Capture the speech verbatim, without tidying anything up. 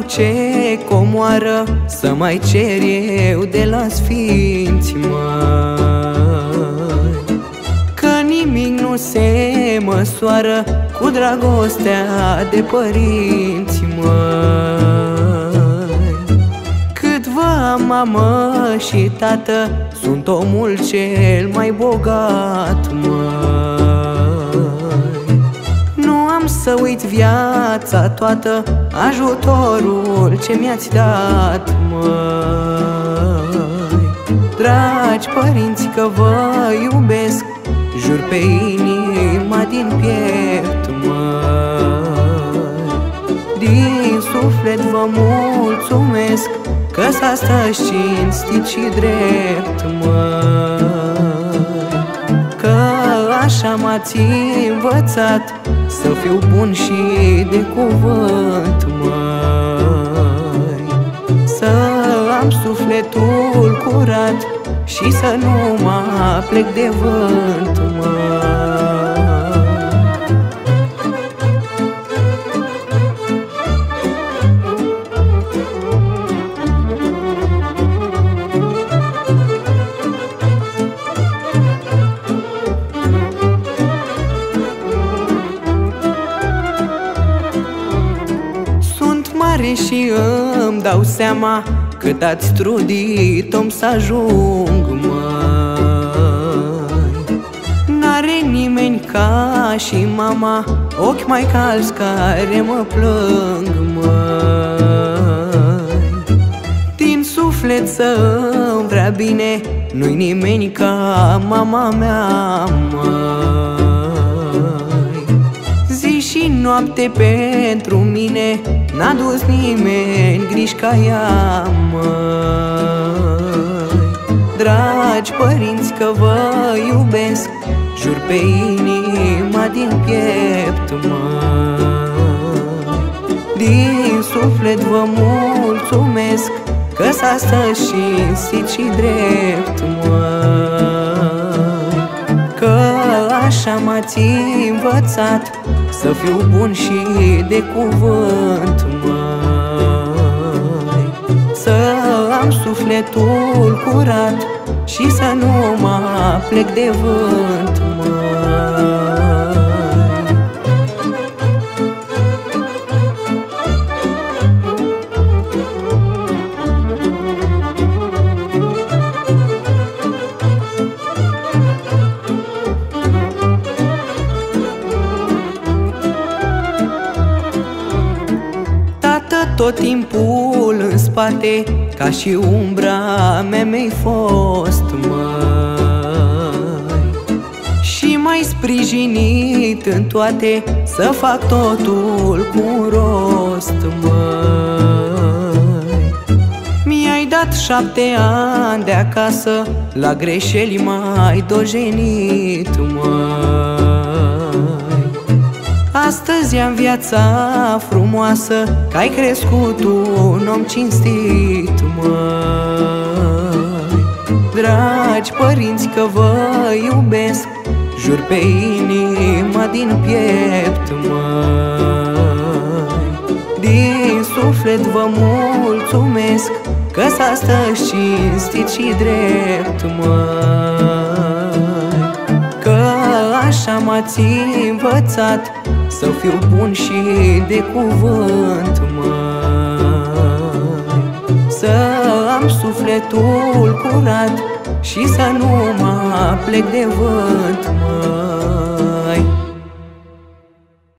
ce comoară să mai cer eu de la sfinți, măi? Că nimic nu se măsoară cu dragostea de părinți, măi. Cât vă am mamă și tată, sunt omul cel mai bogat, măi. Nu am să uit viața toată, ajutorul ce mi-ați dat, măi. Dragi părinți, că vă iubesc, jur pe inima din piept, măi. Din suflet vă mulțumesc, că s-a stă cinstit și drept, măi. Că așa m-ați învățat să fiu bun și de cuvânt, măi. Să am sufletul curat și să nu mă plec de vânt, măi. Și îmi dau seama cât ați trudit om să ajung, măi. N-are nimeni ca și mama, ochi mai calzi care mă plâng, măi. Din suflet să îmi vrea bine, nu-i nimeni ca mama mea, măi. Zi și noapte pentru mine n-a dus nimeni griji ca ea, măi. Dragi părinți, că vă iubesc, jur pe inima din piept, măi. Din suflet vă mulțumesc, că s-a stă cinstit și drept, măi. Că așa m-ați învățat să fiu bun și de cuvânt, măi. Să am sufletul curat și să nu mă plec de vânt, măi. Tot timpul în spate, ca și umbra mea mi-ai fost, măi. Și m-ai sprijinit în toate, să fac totul cu rost, măi. Mi-ai dat șapte ani de acasă, la greșeli m-ai dojenit, măi. Astăzi am viața frumoasă, că ai crescut un om cinstit, măi. Dragi părinți, că vă iubesc, jur pe inima din piept, măi. Din suflet vă mulțumesc, că s-a stă cinstit și drept, măi. Că așa m-ați învățat să fiu bun și de cuvânt, măi. Să am sufletul curat și să nu mă plec de vânt, măi.